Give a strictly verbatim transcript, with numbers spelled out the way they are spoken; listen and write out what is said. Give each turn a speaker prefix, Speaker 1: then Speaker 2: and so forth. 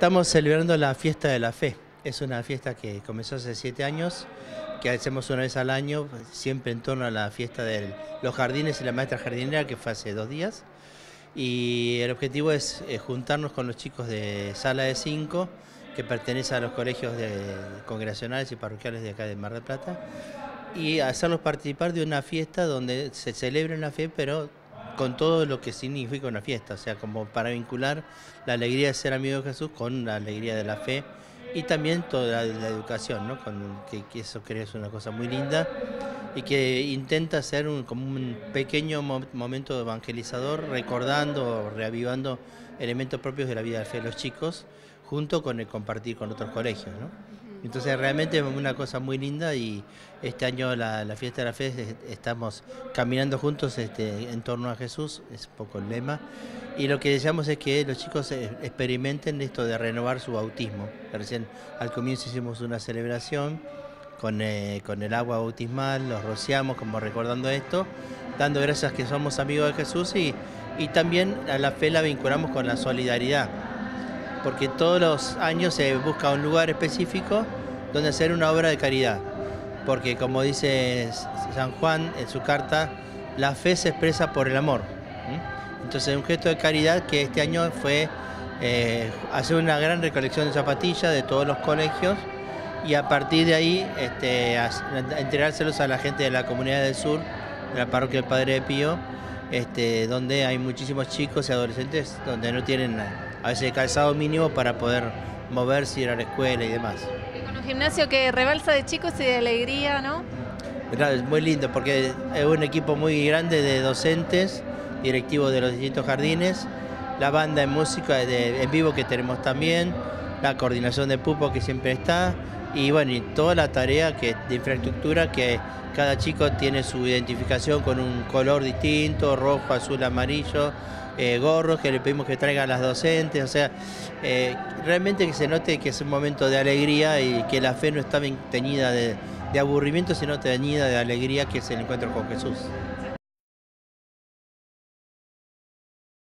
Speaker 1: Estamos celebrando la fiesta de la fe. Es una fiesta que comenzó hace siete años, que hacemos una vez al año, siempre en torno a la fiesta de los jardines y la maestra jardinera, que fue hace dos días. Y el objetivo es eh, juntarnos con los chicos de Sala de Cinco, que pertenecen a los colegios de, congregacionales y parroquiales de acá de Mar del Plata, y hacerlos participar de una fiesta donde se celebra la fe, pero con todo lo que significa una fiesta, o sea, como para vincular la alegría de ser amigo de Jesús con la alegría de la fe y también toda la, la educación, ¿no? Con, que, que eso creo es una cosa muy linda y que intenta ser un, como un pequeño mo momento evangelizador, recordando o reavivando elementos propios de la vida de fe de los chicos, junto con el compartir con otros colegios, ¿no? Entonces realmente es una cosa muy linda y este año la, la fiesta de la fe estamos caminando juntos este, en torno a Jesús, es un poco el lema, y lo que deseamos es que los chicos experimenten esto de renovar su bautismo. Recién al comienzo hicimos una celebración con, eh, con el agua bautismal, los rociamos como recordando esto, dando gracias que somos amigos de Jesús y, y también a la fe la vinculamos con la solidaridad, porque todos los años se busca un lugar específico donde hacer una obra de caridad, porque como dice San Juan en su carta, la fe se expresa por el amor. Entonces un gesto de caridad que este año fue eh, hacer una gran recolección de zapatillas de todos los colegios y a partir de ahí este, entregárselos a la gente de la comunidad del sur, de la parroquia del Padre Pío, este, donde hay muchísimos chicos y adolescentes donde no tienen a veces el calzado mínimo para poder moverse, ir a la escuela y demás.
Speaker 2: Y con un gimnasio que rebalsa de chicos y de alegría, ¿no?
Speaker 1: Es muy lindo porque es un equipo muy grande de docentes, directivos de los distintos jardines, la banda de música de, en vivo que tenemos también, la coordinación de pupo que siempre está y bueno, y toda la tarea que, de infraestructura que cada chico tiene su identificación con un color distinto, rojo, azul, amarillo, eh, gorros que le pedimos que traigan las docentes, o sea, eh, realmente que se note que es un momento de alegría y que la fe no está teñida de, de aburrimiento, sino teñida de alegría, que es el encuentro con Jesús.